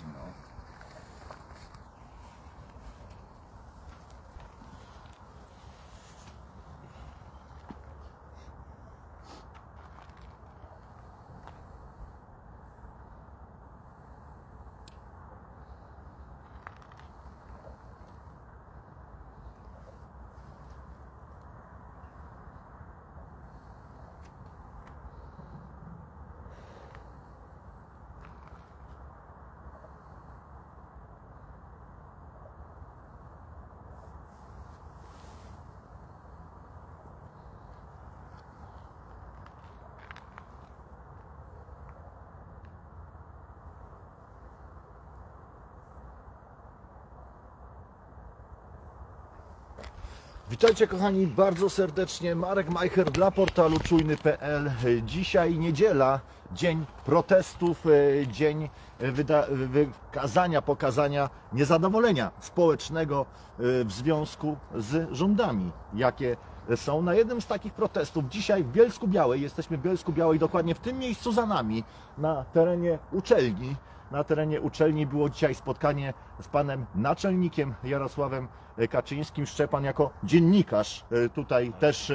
no. Witajcie kochani bardzo serdecznie, Marek Majcher dla portalu czujny.pl. Dzisiaj niedziela, dzień protestów, dzień pokazania niezadowolenia społecznego w związku z rządami, jakie są. Na jednym z takich protestów dzisiaj w Bielsku Białej, jesteśmy w Bielsku Białej, dokładnie w tym miejscu za nami, na terenie uczelni. Na terenie uczelni było dzisiaj spotkanie z panem naczelnikiem Jarosławem Kaczyńskim. Szczepan, jako dziennikarz tutaj też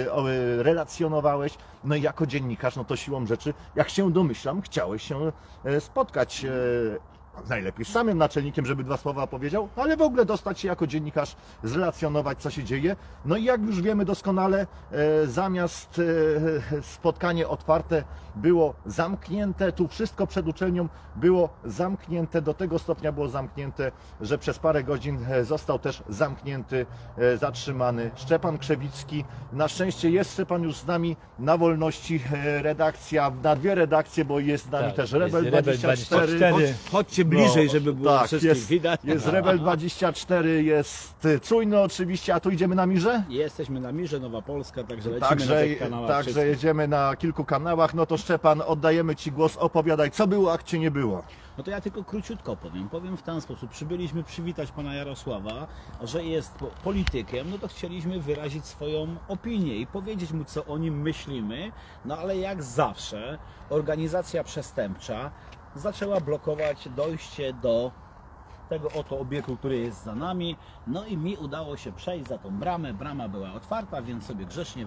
relacjonowałeś. No i jako dziennikarz, no to siłą rzeczy, jak się domyślam, chciałeś się spotkać najlepiej z samym naczelnikiem, żeby dwa słowa powiedział, ale w ogóle dostać się jako dziennikarz, zrelacjonować, co się dzieje. No i jak już wiemy doskonale, zamiast spotkanie otwarte było zamknięte, tu wszystko przed uczelnią było zamknięte, do tego stopnia było zamknięte, że przez parę godzin został też zamknięty, zatrzymany Szczepan Krzewicki. Na szczęście jest Szczepan już z nami na wolności, redakcja, na dwie redakcje, bo jest z nami tak, też Rebel24. Chodźcie bliżej, żeby było tak, wszystkich widać. Jest Rebel24, jest Czujny oczywiście, a tu idziemy na Mirze? Jesteśmy na Mirze, Nowa Polska, także lecimy na tych kanałach. Także jedziemy na kilku kanałach. No to Szczepan, oddajemy Ci głos, opowiadaj, co było, a gdzie nie było. No to ja tylko króciutko powiem w ten sposób. Przybyliśmy przywitać pana Jarosława, że jest politykiem, no to chcieliśmy wyrazić swoją opinię i powiedzieć mu, co o nim myślimy, no ale jak zawsze organizacja przestępcza zaczęła blokować dojście do tego oto obiektu, który jest za nami. No i mi udało się przejść za tą bramę. Brama była otwarta, więc sobie grzecznie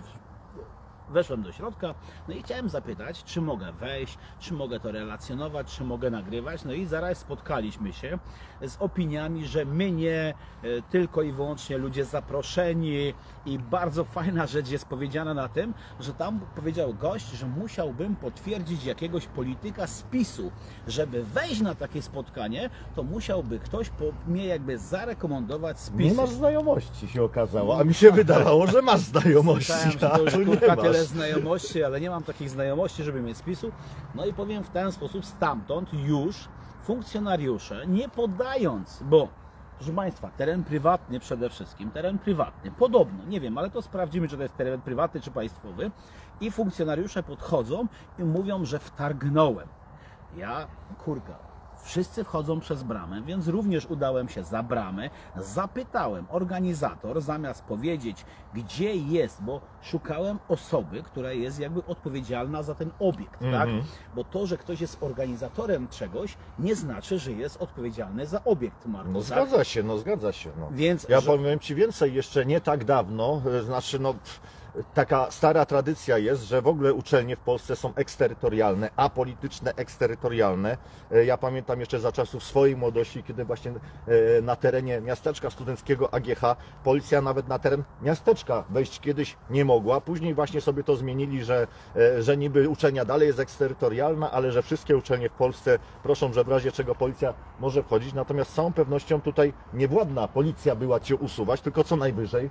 weszłem do środka. No i chciałem zapytać, czy mogę wejść, czy mogę to relacjonować, czy mogę nagrywać. No i zaraz spotkaliśmy się z opiniami, że my nie, tylko i wyłącznie ludzie zaproszeni. I bardzo fajna rzecz jest powiedziana na tym, że tam powiedział gość, że musiałbym potwierdzić jakiegoś polityka z PiS-u. Żeby wejść na takie spotkanie, to musiałby ktoś mnie jakby zarekomendować z PiS-u. Nie masz znajomości, się okazało, a mi się wydawało, że masz znajomości. Myślałem, że to już tyle znajomości, ale nie mam takich znajomości, żeby mieć spisu. No i powiem w ten sposób, stamtąd już funkcjonariusze, nie podając, bo proszę Państwa, teren prywatny przede wszystkim, teren prywatny, podobno, nie wiem, ale to sprawdzimy, czy to jest teren prywatny, czy państwowy, i funkcjonariusze podchodzą i mówią, że wtargnąłem. Ja, kurka, wszyscy wchodzą przez bramę, więc również udałem się za bramę, zapytałem, organizator zamiast powiedzieć, gdzie jest, bo szukałem osoby, która jest jakby odpowiedzialna za ten obiekt, tak? Bo to, że ktoś jest organizatorem czegoś, nie znaczy, że jest odpowiedzialny za obiekt, Marko. No tak? zgadza się, no zgadza się. No. Więc, ja powiem Ci więcej, jeszcze nie tak dawno, znaczy no... Taka stara tradycja jest, że w ogóle uczelnie w Polsce są eksterytorialne, apolityczne, eksterytorialne. Ja pamiętam jeszcze za czasów swojej młodości, kiedy właśnie na terenie miasteczka studenckiego AGH policja nawet na teren miasteczka wejść kiedyś nie mogła. Później właśnie sobie to zmienili, że niby uczelnia dalej jest eksterytorialna, ale że wszystkie uczelnie w Polsce proszą, że w razie czego policja może wchodzić. Natomiast z całą pewnością tutaj niewładna policja była Cię usuwać, tylko co najwyżej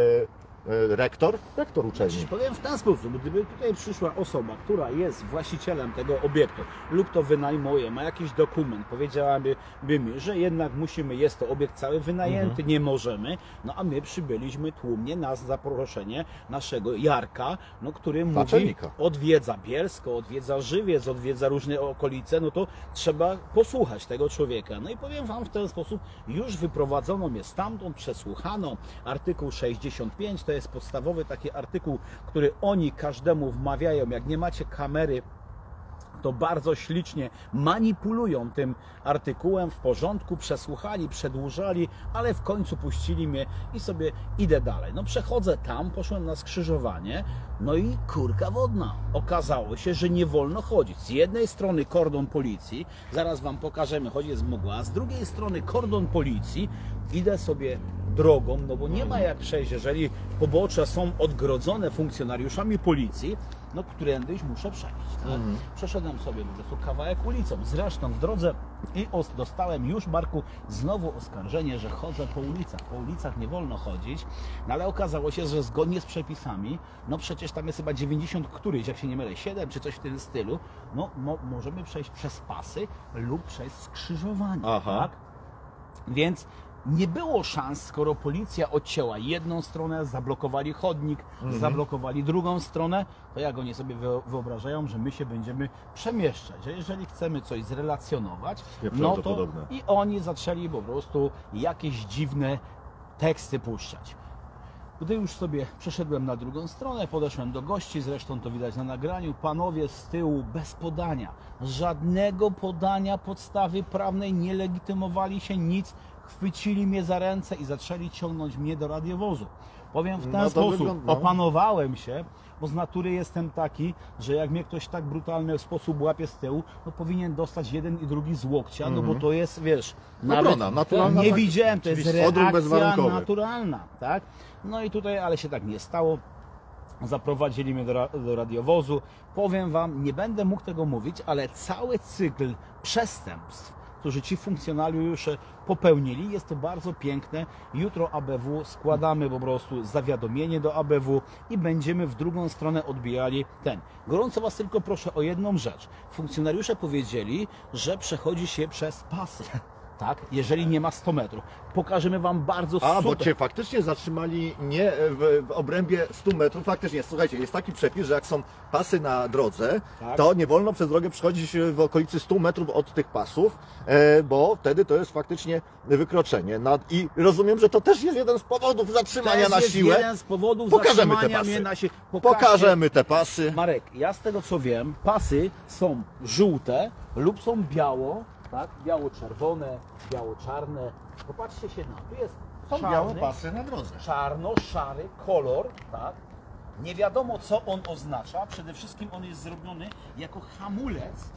rektor uczelni. Powiem w ten sposób, gdyby tutaj przyszła osoba, która jest właścicielem tego obiektu lub to wynajmuje, ma jakiś dokument, powiedziałaby mi, że jednak musimy, jest to obiekt cały wynajęty, nie możemy, no a my przybyliśmy tłumnie na zaproszenie naszego Jarka, no, który mówi, odwiedza Bielsko, odwiedza Żywiec, odwiedza różne okolice, no to trzeba posłuchać tego człowieka. No i powiem Wam w ten sposób, już wyprowadzono mnie stamtąd, przesłuchano, artykuł 65, to jest podstawowy taki artykuł, który oni każdemu wmawiają, jak nie macie kamery to bardzo ślicznie manipulują tym artykułem, w porządku, przesłuchali, przedłużali, ale w końcu puścili mnie i sobie idę dalej. No przechodzę tam, poszłem na skrzyżowanie, no i kurka wodna. Okazało się, że nie wolno chodzić. Z jednej strony kordon policji, zaraz wam pokażemy, choć jest mgła, a z drugiej strony kordon policji, idę sobie drogą, no bo nie ma jak przejść, jeżeli pobocze są odgrodzone funkcjonariuszami policji, no którędyś muszę przejść. Tak? Przeszedłem sobie po prostu kawałek ulicą. Zresztą w drodze i dostałem już, Marku, znowu oskarżenie, że chodzę po ulicach. Po ulicach nie wolno chodzić, no ale okazało się, że zgodnie z przepisami, no przecież tam jest chyba 90 któryś, jak się nie mylę, 7 czy coś w tym stylu, no możemy przejść przez pasy lub przez skrzyżowanie. Tak? Więc nie było szans, skoro policja odcięła jedną stronę, zablokowali chodnik, zablokowali drugą stronę, to jak oni sobie wyobrażają, że my się będziemy przemieszczać, że jeżeli chcemy coś zrelacjonować, no to i oni zaczęli po prostu jakieś dziwne teksty puszczać. Gdy już sobie przeszedłem na drugą stronę, podeszłem do gości, zresztą to widać na nagraniu, panowie z tyłu bez podania, żadnego podania podstawy prawnej, nie legitymowali się, nic, chwycili mnie za ręce i zaczęli ciągnąć mnie do radiowozu. Powiem w ten sposób, opanowałem się, bo z natury jestem taki, że jak mnie ktoś tak brutalny sposób łapie z tyłu, no powinien dostać jeden i drugi z łokcia, no bo to jest, wiesz, obrona, naturalna, nie tak, widziałem, to jest reakcja naturalna, tak? No i tutaj, ale się tak nie stało. Zaprowadzili mnie do radiowozu. Powiem wam, nie będę mógł tego mówić, ale cały cykl przestępstw, którzy ci funkcjonariusze popełnili, jest to bardzo piękne. Jutro ABW składamy po prostu zawiadomienie do ABW i będziemy w drugą stronę odbijali ten. Gorąco was tylko proszę o jedną rzecz. Funkcjonariusze powiedzieli, że przechodzi się przez pasy. Tak, jeżeli nie ma 100 metrów. Pokażemy wam bardzo super. Bo cię faktycznie zatrzymali nie w obrębie 100 metrów. Faktycznie, słuchajcie, jest taki przepis, że jak są pasy na drodze, to nie wolno przez drogę przechodzić w okolicy 100 metrów od tych pasów, bo wtedy to jest faktycznie wykroczenie. I rozumiem, że to też jest jeden z powodów zatrzymania na siłę. Jeden z powodów Pokażemy te zatrzymania pasy. mnie na siłę. Pokażemy te pasy. Marek, ja z tego co wiem, pasy są żółte lub są biało, tak? Biało-czerwone, biało-czarne. Popatrzcie się na to. Tu jest Są białe pasy na drodze. Czarno-szary kolor, tak? Nie wiadomo co on oznacza. Przede wszystkim on jest zrobiony jako hamulec.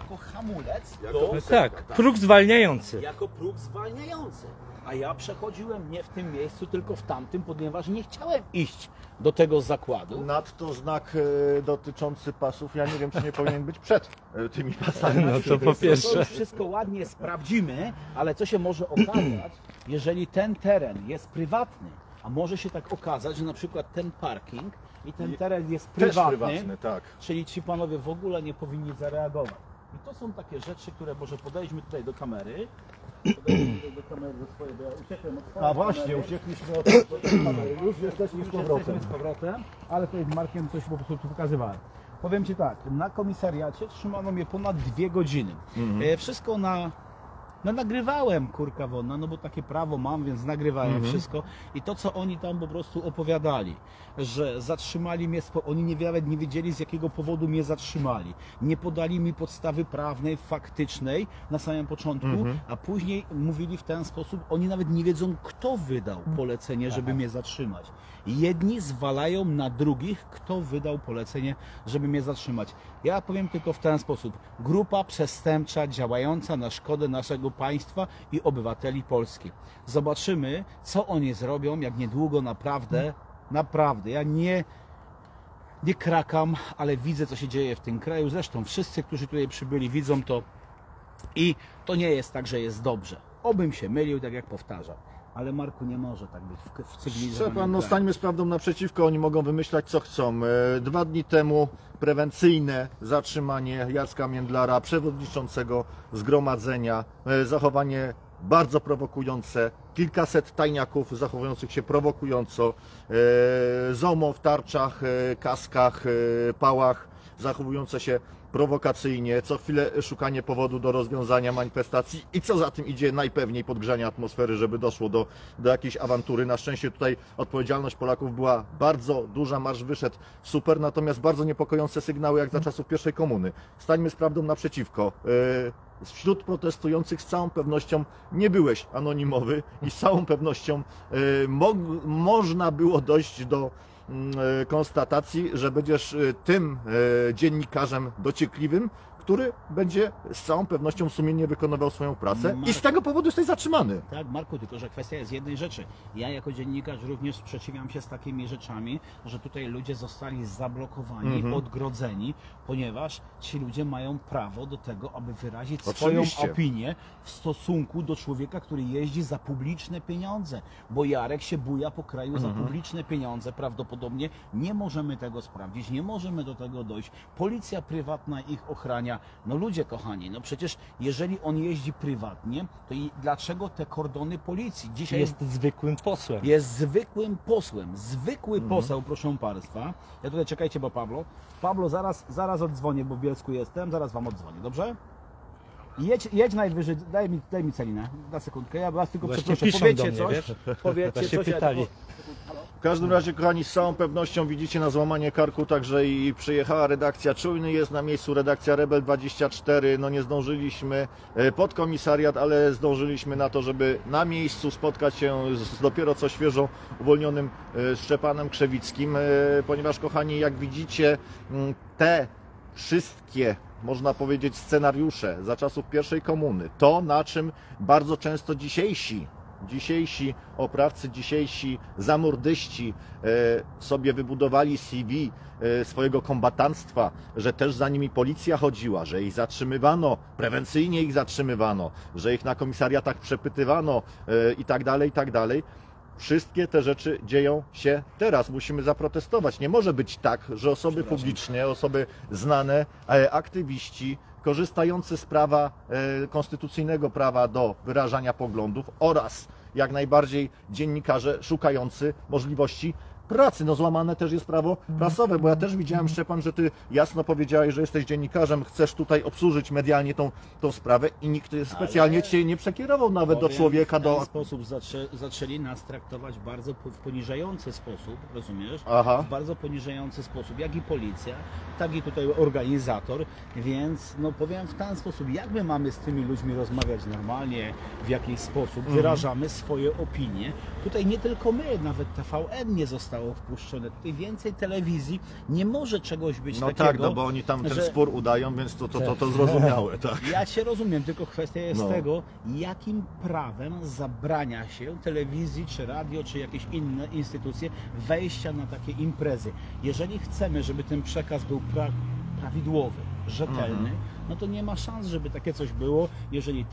Tak, próg zwalniający. Jako próg zwalniający. A ja przechodziłem nie w tym miejscu, tylko w tamtym, ponieważ nie chciałem iść do tego zakładu. Nadto znak dotyczący pasów, ja nie wiem, czy nie powinien być przed tymi pasami. No to po pierwsze. To już wszystko ładnie sprawdzimy, ale co się może okazać, jeżeli ten teren jest prywatny, a może się tak okazać, że na przykład ten parking i ten teren jest prywatny, tak. czyli ci panowie w ogóle nie powinni zareagować. I to są takie rzeczy, które może podejdźmy tutaj do kamery. Do kamery do swojej, bo ja uciekłem od swojej kamery. uciekliśmy od kamery. Już jesteśmy z powrotem, ale tutaj z Markiem coś po prostu pokazywałem. Powiem ci tak, na komisariacie trzymano mnie ponad 2 godziny. Wszystko nagrywałem, kurka wodna, no bo takie prawo mam, więc nagrywałem wszystko. I to, co oni tam po prostu opowiadali, że zatrzymali mnie, oni nawet nie wiedzieli, z jakiego powodu mnie zatrzymali. Nie podali mi podstawy prawnej, faktycznej na samym początku, a później mówili w ten sposób, oni nawet nie wiedzą, kto wydał polecenie, żeby mnie zatrzymać. Jedni zwalają na drugich, kto wydał polecenie, żeby mnie zatrzymać. Ja powiem tylko w ten sposób. Grupa przestępcza działająca na szkodę naszego państwa i obywateli Polski. Zobaczymy, co oni zrobią, jak niedługo naprawdę, ja nie krakam, ale widzę, co się dzieje w tym kraju. Zresztą wszyscy, którzy tutaj przybyli, widzą to i to nie jest tak, że jest dobrze. Obym się mylił, tak jak powtarzam. Ale Marku, nie może tak być w cywilizowanym Szczepan, kraju. stańmy z prawdą naprzeciwko, oni mogą wymyślać co chcą. 2 dni temu prewencyjne zatrzymanie Jacka Międlara, przewodniczącego zgromadzenia, zachowanie bardzo prowokujące, kilkaset tajniaków zachowujących się prowokująco, ZOMO w tarczach, kaskach, pałach, zachowujące się prowokacyjnie, co chwilę szukanie powodu do rozwiązania manifestacji i co za tym idzie najpewniej podgrzania atmosfery, żeby doszło do jakiejś awantury. Na szczęście tutaj odpowiedzialność Polaków była bardzo duża, marsz wyszedł super, natomiast bardzo niepokojące sygnały jak za czasów pierwszej komuny. Stańmy z prawdą naprzeciwko. Wśród protestujących z całą pewnością nie byłeś anonimowy i z całą pewnością można było dojść do konstatacji, że będziesz tym dziennikarzem dociekliwym, który będzie z całą pewnością sumiennie wykonywał swoją pracę i z tego powodu jesteś zatrzymany. Tak, Marku, tylko że kwestia jest jednej rzeczy. Ja jako dziennikarz również sprzeciwiam się z takimi rzeczami, że tutaj ludzie zostali zablokowani, odgrodzeni, ponieważ ci ludzie mają prawo do tego, aby wyrazić swoją opinię w stosunku do człowieka, który jeździ za publiczne pieniądze. Bo Jarek się buja po kraju za publiczne pieniądze. Prawdopodobnie nie możemy tego sprawdzić, nie możemy do tego dojść. Policja prywatna ich ochrania. No ludzie kochani, no przecież jeżeli on jeździ prywatnie, to i dlaczego te kordony policji? Dzisiaj Jest zwykłym posłem. jest zwykłym posłem. Zwykły poseł, proszę Państwa. Ja tutaj czekajcie, bo Pablo, zaraz oddzwonię, bo w Bielsku jestem, zaraz Wam oddzwonię, dobrze? Jedź najwyżej, daj mi celinę, na sekundkę, ja Was tylko Właśnie przeproszę, piszą powiedzcie do mnie, coś, wiesz? powiedzcie Właśnie coś. pytali. W każdym razie, kochani, z całą pewnością widzicie na złamanie karku także i przyjechała redakcja Czujny, jest na miejscu redakcja Rebel 24, no nie zdążyliśmy pod komisariat, ale zdążyliśmy na to, żeby na miejscu spotkać się z dopiero co świeżo uwolnionym Szczepanem Krzewickim, ponieważ, kochani, jak widzicie, te wszystkie, można powiedzieć, scenariusze za czasów pierwszej komuny, to na czym bardzo często dzisiejsi oprawcy, dzisiejsi zamordyści sobie wybudowali CV swojego kombatanstwa, że też za nimi policja chodziła, że ich zatrzymywano, prewencyjnie ich zatrzymywano, że ich na komisariatach przepytywano i tak dalej. Wszystkie te rzeczy dzieją się teraz. Musimy zaprotestować. Nie może być tak, że osoby publiczne, osoby znane, aktywiści, korzystający z prawa, konstytucyjnego prawa do wyrażania poglądów oraz jak najbardziej dziennikarze szukający możliwości pracy. No złamane też jest prawo prasowe, bo ja też widziałem, Szczepan, że Ty jasno powiedziałeś, że jesteś dziennikarzem, chcesz tutaj obsłużyć medialnie tą sprawę i nikt specjalnie Cię nie przekierował nawet do człowieka, w ten sposób zaczęli nas traktować bardzo w poniżający sposób, rozumiesz? Aha. W bardzo poniżający sposób, jak i policja, tak i tutaj organizator, więc no powiem w ten sposób, jak my mamy z tymi ludźmi rozmawiać normalnie, w jakiś sposób, wyrażamy swoje opinie. Tutaj nie tylko my, nawet TVN nie zostało wpuszczone, tutaj więcej telewizji nie może czegoś być takiego. No tak, no bo oni tam ten spór udają, więc to zrozumiałe, tak. Ja Cię rozumiem, tylko kwestia jest tego, jakim prawem zabrania się telewizji, czy radio, czy jakieś inne instytucje wejścia na takie imprezy. Jeżeli chcemy, żeby ten przekaz był prawidłowy, rzetelny, no to nie ma szans, żeby takie coś było, jeżeli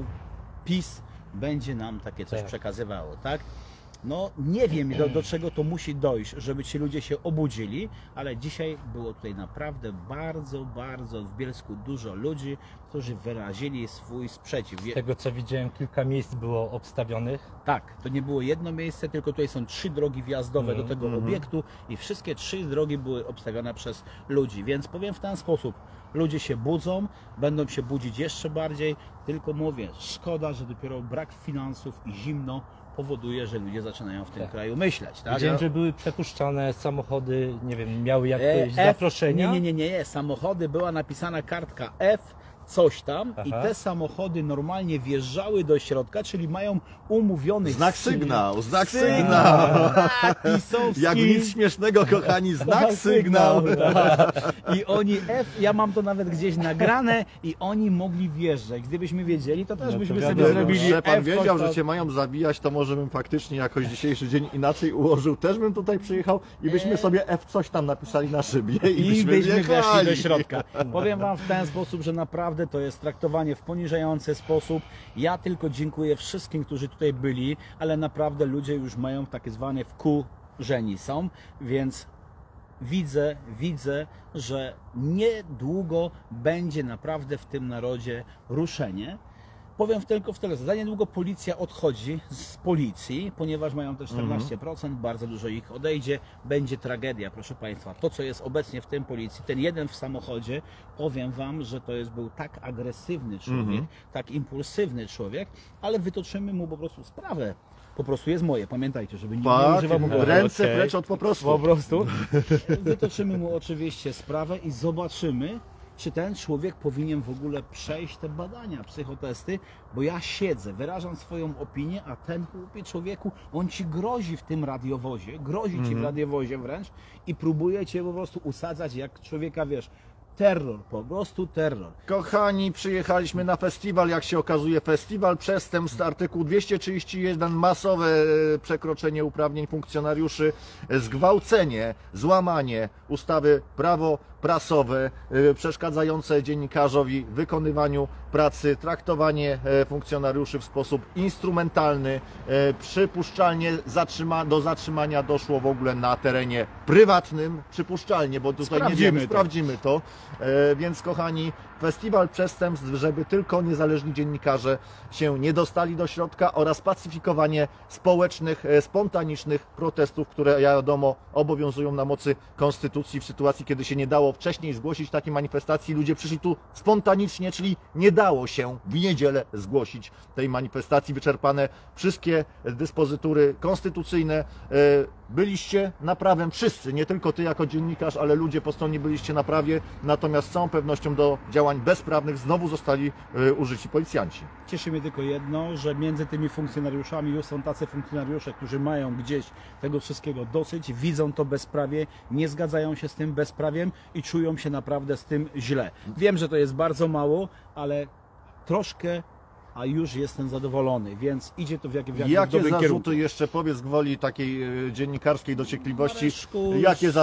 PiS będzie nam takie coś przekazywało, tak? No nie wiem, do czego to musi dojść, żeby ci ludzie się obudzili, ale dzisiaj było tutaj naprawdę bardzo w Bielsku dużo ludzi, którzy wyrazili swój sprzeciw. Z tego co widziałem, kilka miejsc było obstawionych. Tak, to nie było jedno miejsce, tylko tutaj są 3 drogi wjazdowe do tego obiektu i wszystkie 3 drogi były obstawione przez ludzi, więc powiem w ten sposób, ludzie się budzą, będą się budzić jeszcze bardziej, tylko mówię, szkoda, że dopiero brak finansów i zimno powoduje, że ludzie zaczynają w tym kraju myśleć. Tak? Widziałem, że były przepuszczane samochody, nie wiem, miały jakieś zaproszenia? Nie. Samochody, była napisana kartka F, coś tam i te samochody normalnie wjeżdżały do środka, czyli mają umówiony znak sygnał. Jak nic śmiesznego, kochani, znak sygnał. I oni ja mam to nawet gdzieś nagrane i oni mogli wjeżdżać. Gdybyśmy wiedzieli, to też byśmy sobie zrobili Szczepan wiedział, że Cię mają zabijać, to może bym faktycznie jakoś dzisiejszy dzień inaczej ułożył. Też bym tutaj przyjechał i byśmy sobie F coś tam napisali na szybie i byśmy weszli do środka. Powiem Wam w ten sposób, że naprawdę to jest traktowanie w poniżający sposób. Ja tylko dziękuję wszystkim, którzy tutaj byli, ale naprawdę ludzie już mają takie zwane wkurzeni są, więc widzę, że niedługo będzie naprawdę w tym narodzie ruszenie. Powiem tylko w tyle, za niedługo policja odchodzi z policji, ponieważ mają te 14%, bardzo dużo ich odejdzie, będzie tragedia, proszę Państwa. To, co jest obecnie w tym policji, ten jeden w samochodzie, powiem Wam, że to był tak agresywny człowiek, tak impulsywny człowiek, ale wytoczymy mu po prostu sprawę. Po prostu jest moje, pamiętajcie, żeby nie używał mu głowy. Ręce Okej. precz od po prostu. Po prostu. Wytoczymy mu oczywiście sprawę i zobaczymy, czy ten człowiek powinien w ogóle przejść te badania, psychotesty, bo ja siedzę, wyrażam swoją opinię, a ten głupie człowieku, on ci grozi w tym radiowozie, grozi ci w radiowozie wręcz i próbuje cię po prostu usadzać jak człowieka, wiesz, terror, po prostu terror. Kochani, przyjechaliśmy na festiwal, jak się okazuje, festiwal przestępstw, artykuł 231, masowe przekroczenie uprawnień funkcjonariuszy, zgwałcenie, złamanie ustawy prawo prasowe, przeszkadzające dziennikarzowi w wykonywaniu pracy, traktowanie funkcjonariuszy w sposób instrumentalny, przypuszczalnie do zatrzymania doszło w ogóle na terenie prywatnym, przypuszczalnie, bo tutaj nie wiemy, sprawdzimy to. Więc kochani, festiwal przestępstw, żeby tylko niezależni dziennikarze się nie dostali do środka oraz pacyfikowanie społecznych, spontanicznych protestów, które wiadomo obowiązują na mocy konstytucji w sytuacji, kiedy się nie dało wcześniej zgłosić takiej manifestacji. Ludzie przyszli tu spontanicznie, czyli nie dało się w niedzielę zgłosić tej manifestacji. Wyczerpane wszystkie dyspozytury konstytucyjne. Byliście na prawem wszyscy, nie tylko ty jako dziennikarz, ale ludzie po stronie byliście na prawie, natomiast z całą pewnością do działań bezprawnych znowu zostali użyci policjanci. Cieszy mnie tylko jedno, że między tymi funkcjonariuszami już są tacy funkcjonariusze, którzy mają gdzieś tego wszystkiego dosyć, widzą to bezprawie, nie zgadzają się z tym bezprawiem i czują się naprawdę z tym źle. Wiem, że to jest bardzo mało, ale troszkę, a już jestem zadowolony, więc idzie to w jakimś Jakie dobrym zarzuty kierunku. jeszcze, powiedz gwoli takiej dziennikarskiej dociekliwości, Mareczku,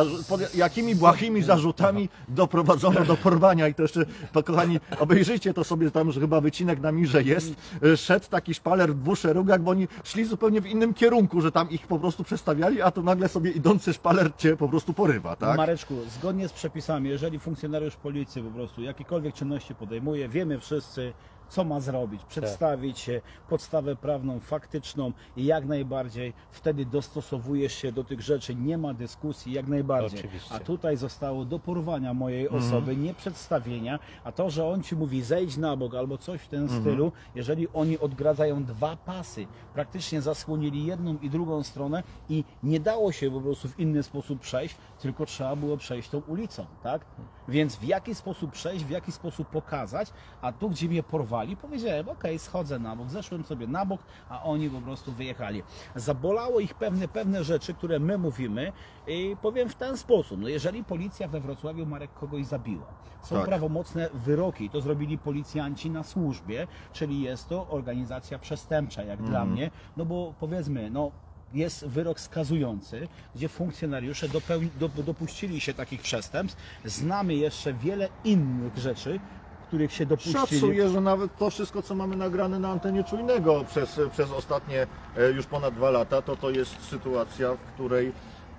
jakimi błahymi zarzutami doprowadzono do porwania i to jeszcze, kochani, obejrzyjcie to sobie tam, że chyba wycinek na mirze jest, szedł taki szpaler w dwóch szeregach, bo oni szli zupełnie w innym kierunku, że tam ich po prostu przestawiali, a to nagle sobie idący szpaler cię po prostu porywa, tak? Mareczku, zgodnie z przepisami, jeżeli funkcjonariusz policji po prostu jakiekolwiek czynności podejmuje, wiemy wszyscy, co ma zrobić, przedstawić się, podstawę prawną, faktyczną i jak najbardziej wtedy dostosowujesz się do tych rzeczy, nie ma dyskusji, jak najbardziej. Oczywiście. A tutaj zostało do porwania mojej osoby, nie przedstawienia, a to, że on ci mówi zejdź na bok albo coś w tym stylu, jeżeli oni odgradzają dwa pasy, praktycznie zasłonili jedną i drugą stronę i nie dało się po prostu w inny sposób przejść, tylko trzeba było przejść tą ulicą, tak? Więc w jaki sposób przejść, w jaki sposób pokazać, a tu, gdzie mnie porwali, powiedziałem, okej, schodzę na bok, zeszłem sobie na bok, a oni po prostu wyjechali. Zabolało ich pewne rzeczy, które my mówimy i powiem w ten sposób, no jeżeli policja we Wrocławiu, Marek, kogoś zabiła, są Tak. prawomocne wyroki, to zrobili policjanci na służbie, czyli jest to organizacja przestępcza, jak dla mnie, no bo powiedzmy, no jest wyrok skazujący, gdzie funkcjonariusze dopuścili się takich przestępstw. Znamy jeszcze wiele innych rzeczy, których się dopuścili. Szacuję, że nawet to wszystko, co mamy nagrane na antenie Czujnego przez ostatnie już ponad 2 lata, to jest sytuacja, w której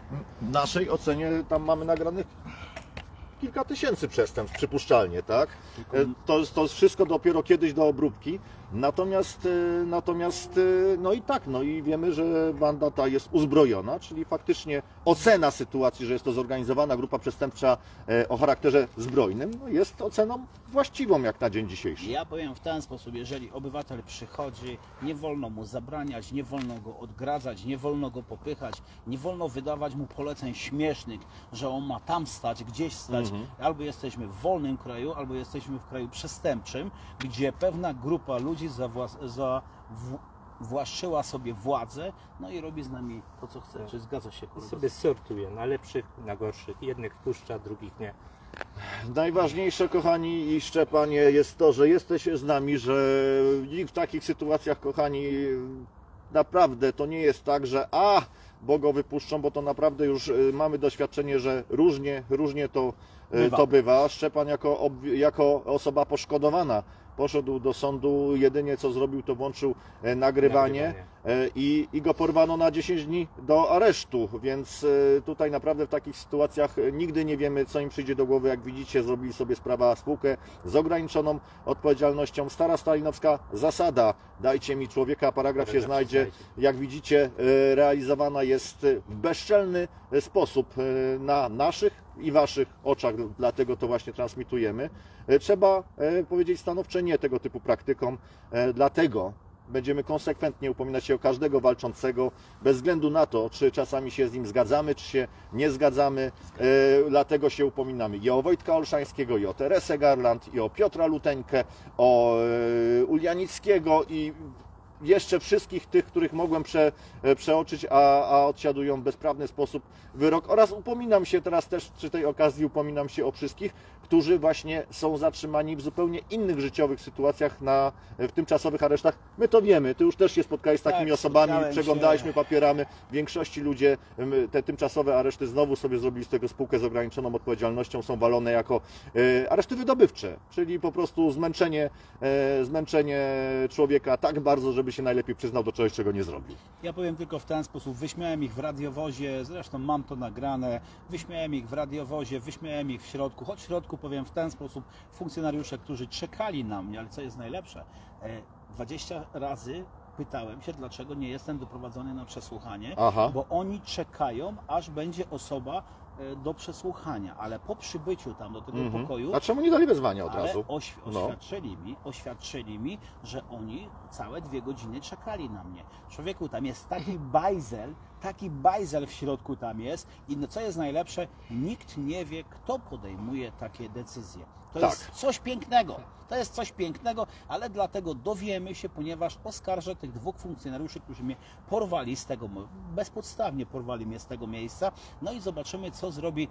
w naszej ocenie tam mamy nagranych kilka tysięcy przestępstw, przypuszczalnie, tak? To jest wszystko dopiero kiedyś do obróbki. Natomiast no i tak, no i wiemy, że banda ta jest uzbrojona, czyli faktycznie ocena sytuacji, że jest to zorganizowana grupa przestępcza o charakterze zbrojnym, no jest oceną właściwą jak na dzień dzisiejszy. Ja powiem w ten sposób, jeżeli obywatel przychodzi, nie wolno mu zabraniać, nie wolno go odgradzać, nie wolno go popychać, nie wolno wydawać mu poleceń śmiesznych, że on ma tam stać, gdzieś stać. Albo jesteśmy w wolnym kraju, albo jesteśmy w kraju przestępczym, gdzie pewna grupa ludzi zawłaszczyła sobie władzę, no i robi z nami to, co chce. Czy zgadza się? Kurwa? Sobie sortuje na lepszych, na gorszych. Jednych wpuszcza, drugich nie. Najważniejsze, kochani i Szczepanie, jest to, że jesteś z nami, że w takich sytuacjach, kochani, naprawdę to nie jest tak, że bo go wypuszczą, bo to naprawdę już mamy doświadczenie, że różnie to bywa. Szczepan jako osoba poszkodowana poszedł do sądu, jedynie co zrobił, to włączył nagrywanie. i go porwano na 10 dni do aresztu, więc tutaj naprawdę w takich sytuacjach nigdy nie wiemy, co im przyjdzie do głowy. Jak widzicie, zrobili sobie spółkę z ograniczoną odpowiedzialnością. Stara stalinowska zasada, dajcie mi człowieka, paragraf się znajdzie. Jak widzicie, realizowana jest w bezczelny sposób na naszych i waszych oczach, dlatego to właśnie transmitujemy. Trzeba powiedzieć stanowcze nie tego typu praktykom, dlatego będziemy konsekwentnie upominać się o każdego walczącego, bez względu na to, czy czasami się z nim zgadzamy, czy się nie zgadzamy. Dlatego się upominamy i o Wojtka Olszańskiego, i o Teresę Garland, i o Piotra Luteńkę, o Ulianickiego i jeszcze wszystkich tych, których mogłem przeoczyć, a odsiadują w bezprawny sposób wyrok. Oraz upominam się teraz też przy tej okazji, upominam się o wszystkich, którzy właśnie są zatrzymani w zupełnie innych życiowych sytuacjach w tymczasowych aresztach. My to wiemy, ty już też się spotkałeś z takimi osobami, przeglądaliśmy papierami. W większości ludzie te tymczasowe areszty znowu sobie zrobili z tego spółkę z ograniczoną odpowiedzialnością, są walone jako areszty wydobywcze, czyli po prostu zmęczenie człowieka tak bardzo, żeby się najlepiej przyznał do czegoś, czego nie zrobił. Ja powiem tylko w ten sposób, wyśmiałem ich w radiowozie, zresztą mam to nagrane, wyśmiałem ich w radiowozie, wyśmiałem ich w środku, choć w środku powiem w ten sposób, funkcjonariusze, którzy czekali na mnie, ale co jest najlepsze, 20 razy pytałem się, dlaczego nie jestem doprowadzony na przesłuchanie, bo oni czekają, aż będzie osoba do przesłuchania, ale po przybyciu tam do tego pokoju... A czemu nie dali wezwania od razu? Oświadczyli mi, że oni całe 2 godziny czekali na mnie. Człowieku, tam jest taki bajzel w środku tam jest i no, co jest najlepsze, nikt nie wie, kto podejmuje takie decyzje. To jest coś pięknego. To jest coś pięknego, ale dlatego dowiemy się, ponieważ oskarżę tych 2 funkcjonariuszy, którzy mnie porwali z tego, bezpodstawnie porwali mnie z tego miejsca. No i zobaczymy, co zrobi.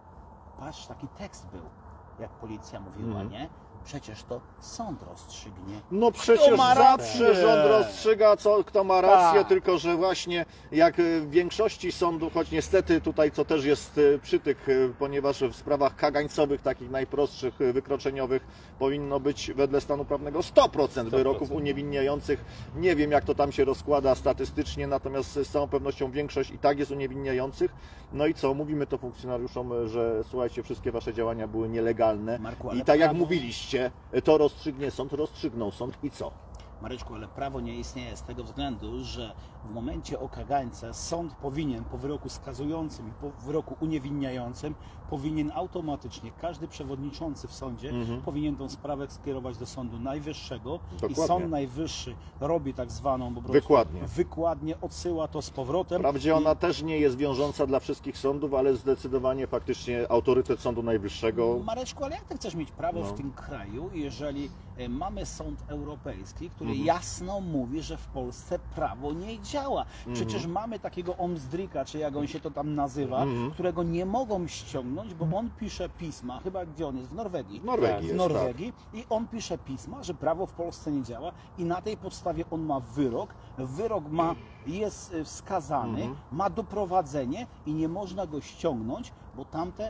Patrz, taki tekst był, jak policja mówiła, nie? Przecież to sąd rozstrzygnie. No przecież zawsze rząd rozstrzyga, kto ma rację, tylko że właśnie jak w większości sądów, choć niestety tutaj co też jest przytyk, ponieważ w sprawach kagańcowych, takich najprostszych, wykroczeniowych, powinno być wedle stanu prawnego 100% wyroków uniewinniających. Nie wiem, jak to tam się rozkłada statystycznie, natomiast z całą pewnością większość i tak jest uniewinniających. No i co? Mówimy to funkcjonariuszom, że słuchajcie, wszystkie wasze działania były nielegalne. Marku, i tak jak mówiliście, to rozstrzygnie sąd, rozstrzygnął sąd i co? Mareczku, ale prawo nie istnieje z tego względu, że w momencie o kagańce sąd powinien po wyroku skazującym i po wyroku uniewinniającym powinien automatycznie, każdy przewodniczący w sądzie powinien tą sprawę skierować do Sądu Najwyższego. Dokładnie. I Sąd Najwyższy robi tak zwaną po prostu wykładnię, odsyła to z powrotem. Wprawdzie ona też nie jest wiążąca dla wszystkich sądów, ale zdecydowanie faktycznie autorytet Sądu Najwyższego. Mareczku, ale jak ty chcesz mieć prawo w tym kraju, jeżeli mamy Sąd Europejski, który jasno mówi, że w Polsce prawo nie działa. Przecież mamy takiego Omzdrika, czy jak on się to tam nazywa, którego nie mogą ściągnąć, bo on pisze pisma, chyba gdzie on jest? W Norwegii. W Norwegii. I on pisze pisma, że prawo w Polsce nie działa i na tej podstawie on ma wyrok. Wyrok jest wskazany, ma doprowadzenie i nie można go ściągnąć, bo tamte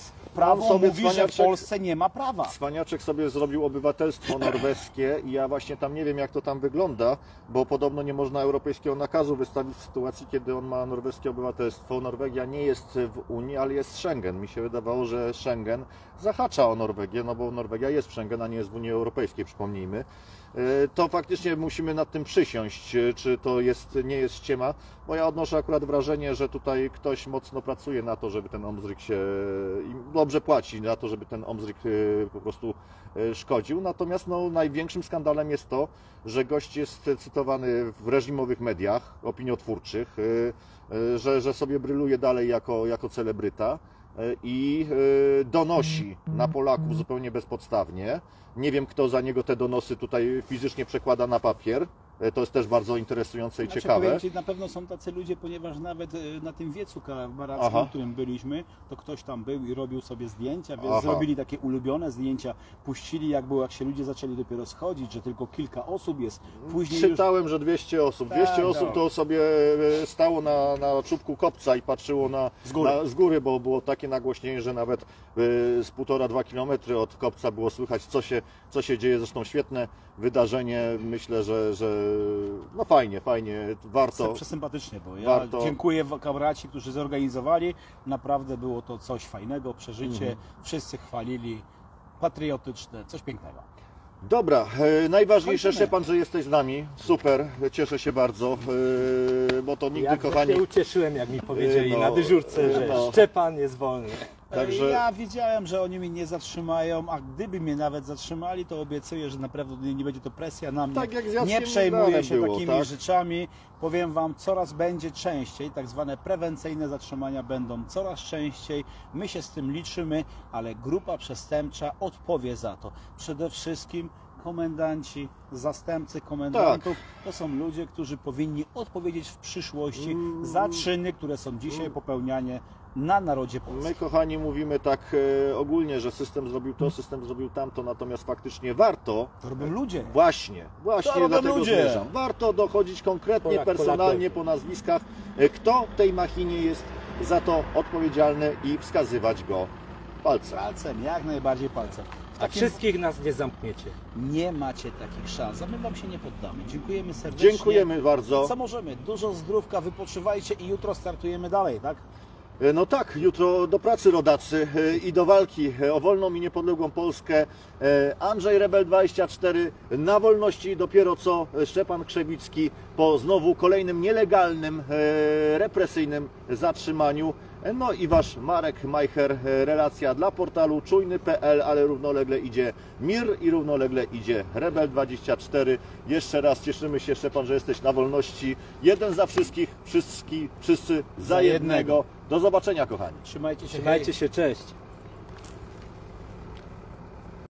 prawo mówi, że w Polsce nie ma prawa. Cwaniaczek sobie zrobił obywatelstwo norweskie i ja właśnie tam nie wiem, jak to tam wygląda, bo podobno nie można europejskiego nakazu wystawić w sytuacji, kiedy on ma norweskie obywatelstwo. Norwegia nie jest w Unii, ale jest Schengen. Mi się wydawało, że Schengen zahacza o Norwegię, no bo Norwegia jest w Schengen, a nie jest w Unii Europejskiej, przypomnijmy. To faktycznie musimy nad tym przysiąść, czy to nie jest ściema, bo ja odnoszę akurat wrażenie, że tutaj ktoś mocno pracuje na to, żeby ten Omzdryk się dobrze płaci, na to, żeby ten Omzdryk po prostu szkodził. Natomiast największym skandalem jest to, że gość jest cytowany w reżimowych mediach opiniotwórczych, że sobie bryluje dalej jako celebryta i donosi na Polaków zupełnie bezpodstawnie. Nie wiem, kto za niego te donosy tutaj fizycznie przekłada na papier. To jest też bardzo interesujące i ciekawe. Powiem Ci, na pewno są tacy ludzie, ponieważ nawet na tym wiecu kabarackim, w którym byliśmy, to ktoś tam był i robił sobie zdjęcia, więc zrobili takie ulubione zdjęcia, puścili jak się ludzie zaczęli dopiero schodzić, że tylko kilka osób jest. Później czytałem, że 200 osób. 200 osób to sobie stało na czubku kopca i patrzyło z góry, bo było takie nagłośnienie, że nawet z 1,5–2 km od kopca było słychać, co się dzieje. Zresztą świetne wydarzenie. Myślę, że no fajnie, warto. Przesympatycznie, bo ja warto. dziękuję kamraci, którzy zorganizowali. Naprawdę było to coś fajnego, przeżycie. Wszyscy chwalili, patriotyczne, coś pięknego. Dobra, najważniejsze, Kończymy. Szczepan, że jesteś z nami. Super, cieszę się bardzo, bo to nigdy, Ja kochani. się ucieszyłem, jak mi powiedzieli No, na dyżurce, że no. Szczepan jest wolny. Także- Ja wiedziałem, że oni mnie nie zatrzymają, a gdyby mnie nawet zatrzymali, to obiecuję, że naprawdę nie będzie to presja na mnie. Tak jak z Jackiem Nie przejmuję Mildanem się było, takimi tak? rzeczami. Powiem Wam, coraz będzie częściej, tak zwane prewencyjne zatrzymania będą coraz częściej. My się z tym liczymy, ale grupa przestępcza odpowie za to. Przede wszystkim komendanci, zastępcy komendantów, to są ludzie, którzy powinni odpowiedzieć w przyszłości za czyny, które są dzisiaj popełniane na narodzie polskim. My, kochani, mówimy tak ogólnie, że system zrobił to, system zrobił tamto, natomiast faktycznie warto. To robią ludzie. Właśnie To robią dlatego ludzie. zmierzam. Warto dochodzić konkretnie, Polak personalnie Polakowi. po nazwiskach, kto w tej machinie jest za to odpowiedzialny i wskazywać go palcem. Palcem, jak najbardziej palcem. W A takim wszystkich nas nie zamkniecie. nie macie takich szans, a my Wam się nie poddamy. Dziękujemy serdecznie. Dziękujemy bardzo. Co możemy? Dużo zdrówka, wypoczywajcie i jutro startujemy dalej, tak? No tak, jutro do pracy, rodacy, i do walki o wolną i niepodległą Polskę. Andrzej Rebel 24 na wolności, dopiero co Szczepan Krzewicki po znowu kolejnym nielegalnym, represyjnym zatrzymaniu. No i wasz Marek Majcher, relacja dla portalu czujny.pl, ale równolegle idzie Mir i równolegle idzie Rebel 24. Jeszcze raz cieszymy się, Szczepan, że jesteś na wolności. Jeden za wszystkich, wszyscy za jednego. Do zobaczenia, kochani. Trzymajcie się. Trzymajcie się, cześć.